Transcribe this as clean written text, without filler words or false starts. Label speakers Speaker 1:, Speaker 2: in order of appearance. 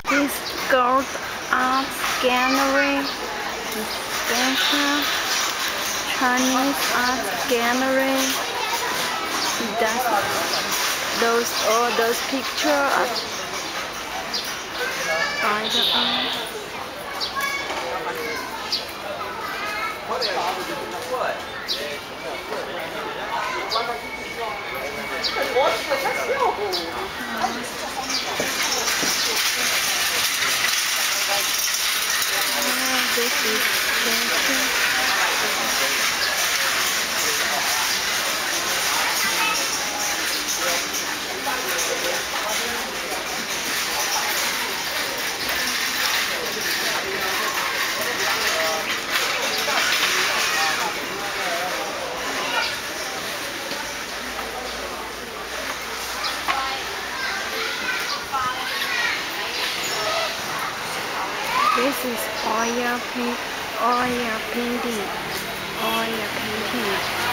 Speaker 1: This gold art gallery is special Chinese art gallery. All those pictures are by the art. This is This is oil painting.